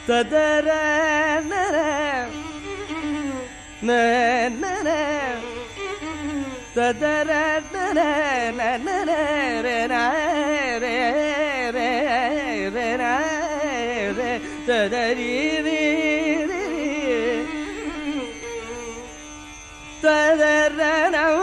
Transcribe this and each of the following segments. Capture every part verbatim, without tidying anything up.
ததர நர நர ததர நர நர ரே ரே ரே ததரி ததர நவ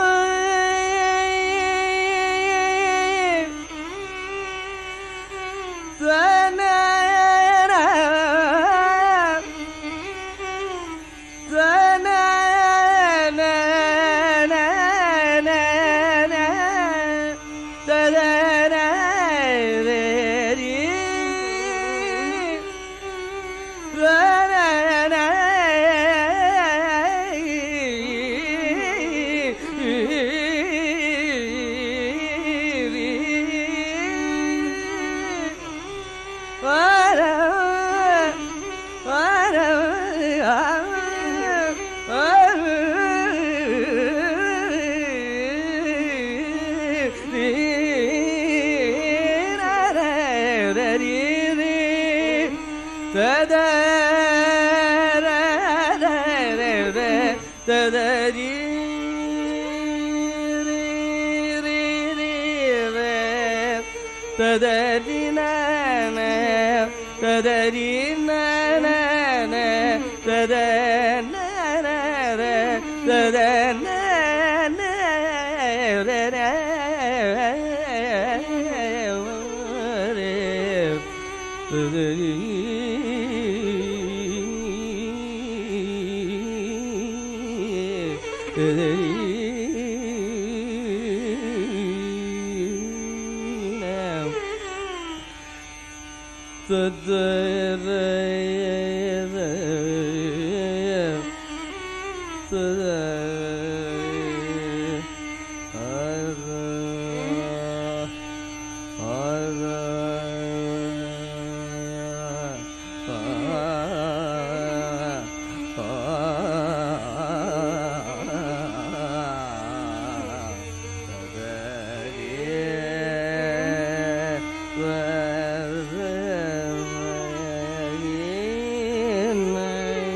Night.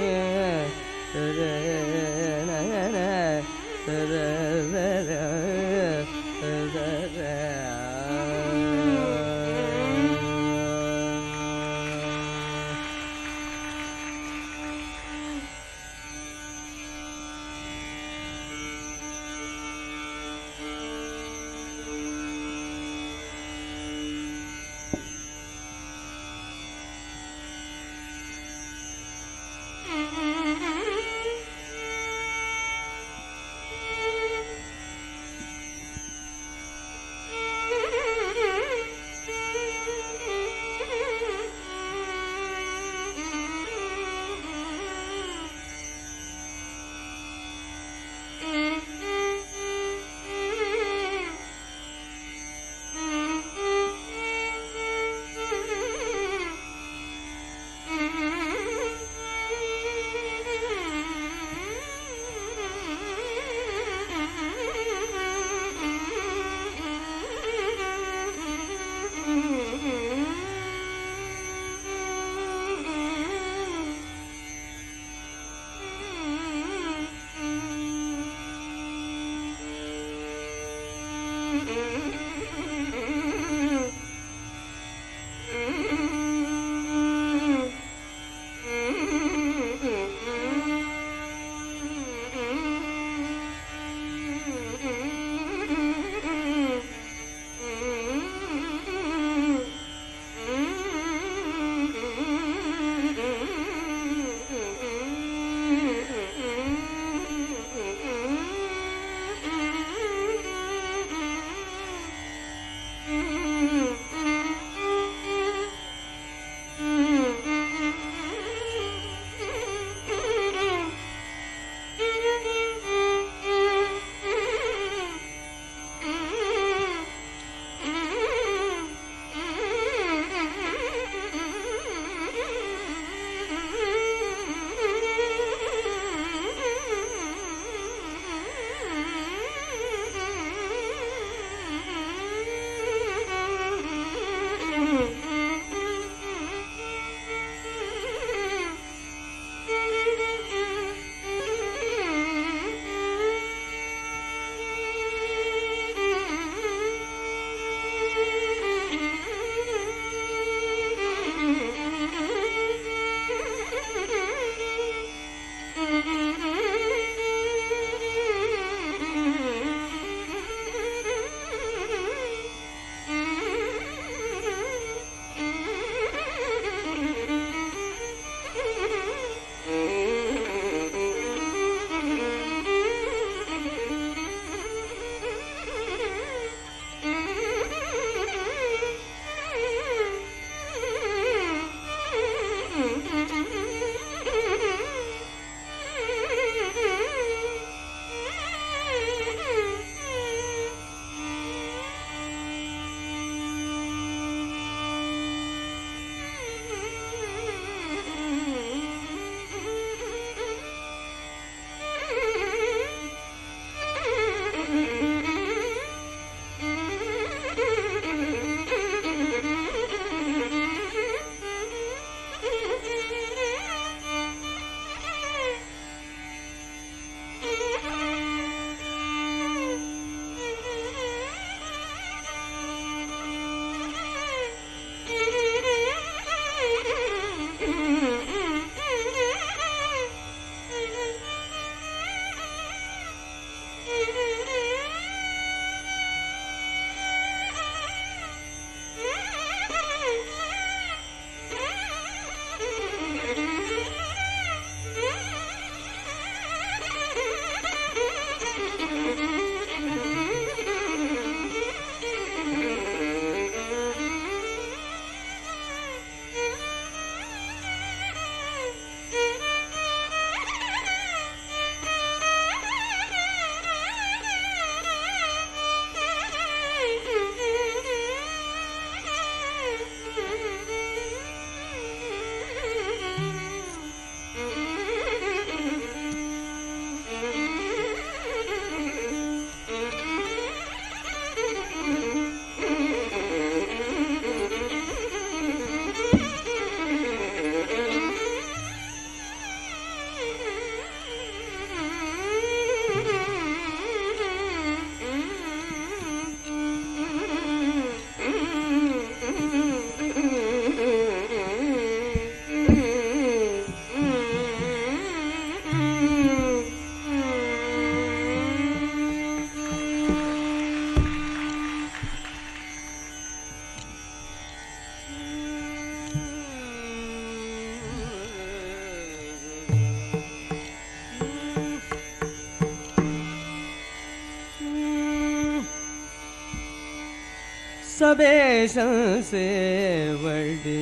சபேஷம் சேவடி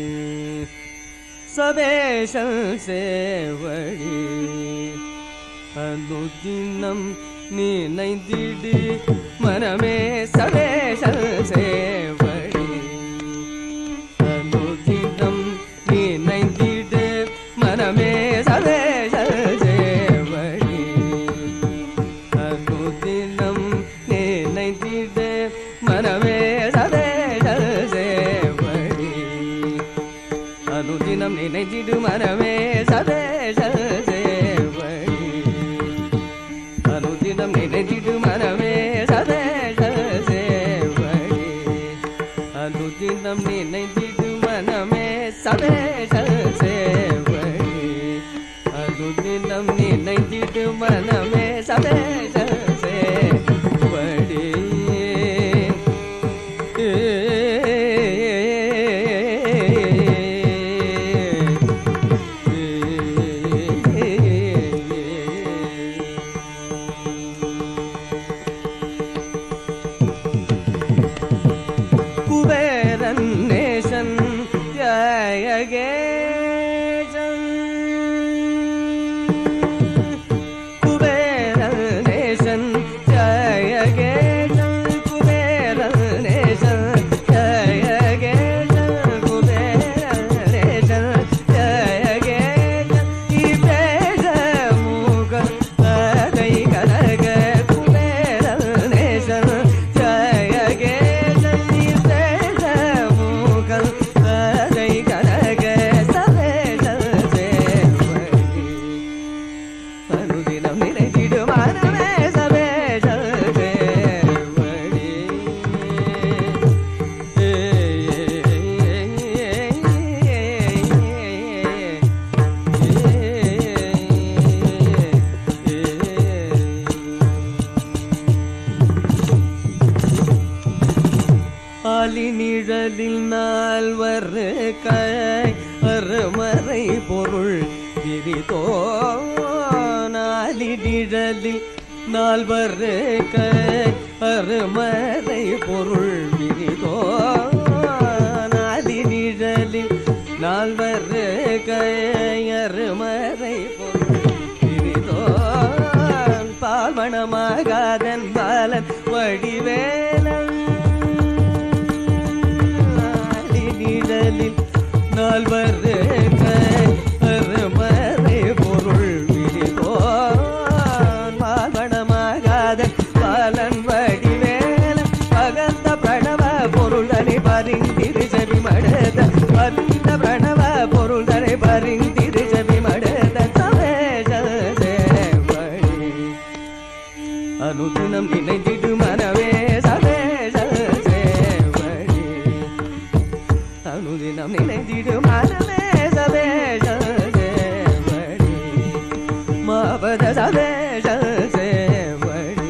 சபேஷம் சேவடி அனுதினம் நினைந்திடு மனமே சபேஷம் சேவடி அனுதினம் நினைந்திடு மனமே சபேஷம் சேவடி அனுதினம் நினைந்திடு மனமே சபேஷம் சேவடி அனுதினம் நினைந்திடு மனமே சபேஷம் சேவடி அனுதினம் நினைந்திடு மனமே சபேஷம் சேவடி அனுதினம் நினைந்திடு மனமே சபேஷம் சேவடி அனுதினம் நினைந்திடு மனமே சபேஷம் சேவடி நேசன் ஜயகேசன் குபேர நேசன் ஜயகேசன் குபேர நேசன் ஜயகேசன் குபேர நேசன் ஜயகேசன் இபேத முக பதை கனக குபேர நேசன் ஜயகேசன் அனுதினம் நினைந்திடு மனமே சபேஷம் சேவடி ஆலி நிழலில் நால்வர் கை அருமறை பொருள் விரிதோ நாலி நிழலில் நால்வர் கை அருமறை பொருள் விரிதோ நாலி நிழலில் நால்வர் கை அருமறை பொருள் விரிதோ பால்மணமாகாதன் பாலன் வடிவேலன் நிழலில் நால்வர் அருமறை பொருள் விரிதோன் பால்மணமாகாத பாலன் வடிவேலன் பகந்த பிரணவ பொருள்தனை பரிந்திரு செவி மடத பகந்த பிரணவ பொருள்தனை பரிந்திரு செவி மடத சபேஷ சேவடி அனுதினம் நினைந்திடு மனமே சபேஷ சேவடி அனுதினம் நினைந்திடு மனமே சபேஷம் சேவடி மாபத சபேஷம் சேவடி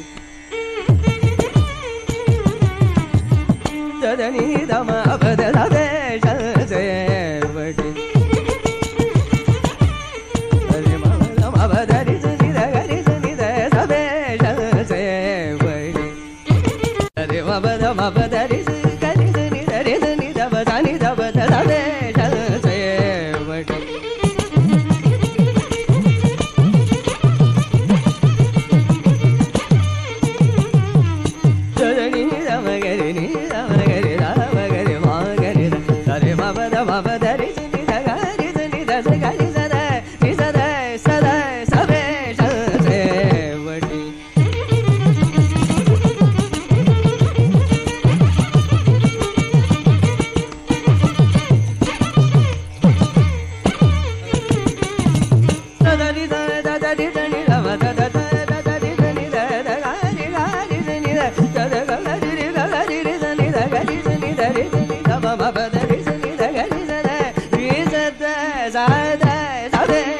ததனி தமாபத சபேஷம் சேவடி மபதரி சுனித கரி சுனித சபேஷம் சேவடி அரே மபத மபதரி கரி சுனித ரே சுனித பதனி தபத சபேஷம் சேவடி ததனி தமகரி நீ தமகரி தமகரி மாகரி சரே மபத மபதரி சுனித கரி சுனித சகரி சத நிசத சத சபேஷம் சேவடி ததனி ததனி தனி தம தத ததனி தனி தத கரி கரி சுனி தத கரி கரி சுனி தத கரி சுனி தரி சுனி தம மபதரி சுனி தகரி சத ரி சத சத சபே